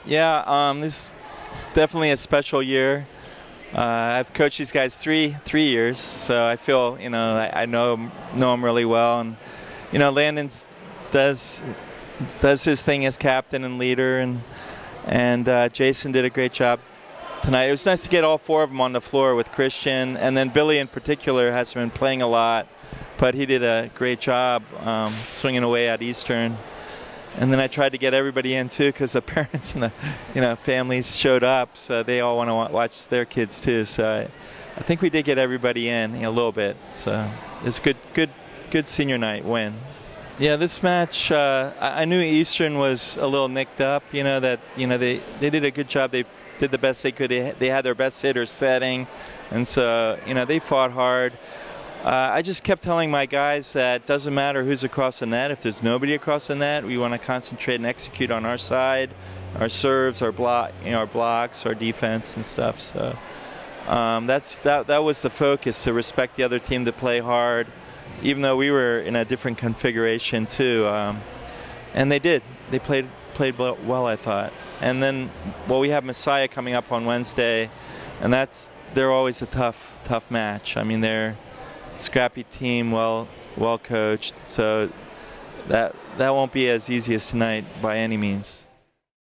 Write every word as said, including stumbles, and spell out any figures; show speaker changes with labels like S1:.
S1: Yeah, um, this is definitely a special year. Uh, I've coached these guys three three years, so I feel you know I, I know know them really well, and you know Landon does does his thing as captain and leader, and and uh, Jason did a great job tonight. It was nice to get all four of them on the floor with Christian, and then Billy in particular has been playing a lot, but he did a great job um, swinging away at Eastern. And then I tried to get everybody in too, because the parents and the, you know, families showed up, so they all want to watch their kids too. So I, I think we did get everybody in, you know, a little bit. So it's good, good, good senior night win. Yeah, this match, uh, I, I knew Eastern was a little nicked up. You know that, you know they they did a good job. They did the best they could. They, they had their best hitter setting, and so you know they fought hard. Uh, I just kept telling my guys that it doesn't matter who's across the net. If there's nobody across the net, we want to concentrate and execute on our side, our serves, our block, you know, our blocks, our defense and stuff. So um, that's that. That was the focus, to respect the other team, to play hard, even though we were in a different configuration too. Um, and they did. They played played well, I thought. And then, well, we have Messiah coming up on Wednesday, and that's they're always a tough tough match. I mean, they're scrappy team, well well coached, so that that won't be as easy as tonight by any means.